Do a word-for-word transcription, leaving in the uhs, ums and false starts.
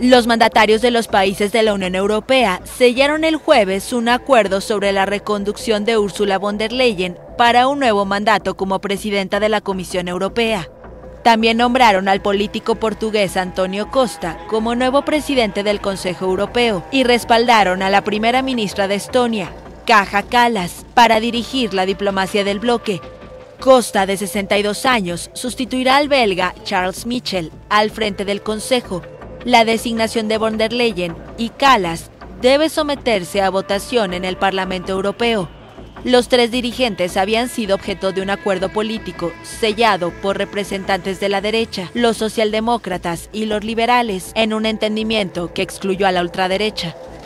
Los mandatarios de los países de la Unión Europea sellaron el jueves un acuerdo sobre la reconducción de Ursula von der Leyen para un nuevo mandato como presidenta de la Comisión Europea. También nombraron al político portugués António Costa como nuevo presidente del Consejo Europeo y respaldaron a la primera ministra de Estonia, Kaja Kallas, para dirigir la diplomacia del bloque. Costa, de sesenta y dos años, sustituirá al belga Charles Michel al frente del Consejo. La designación de von der Leyen y Kallas debe someterse a votación en el Parlamento Europeo. Los tres dirigentes habían sido objeto de un acuerdo político sellado por representantes de la derecha, los socialdemócratas y los liberales, en un entendimiento que excluyó a la ultraderecha.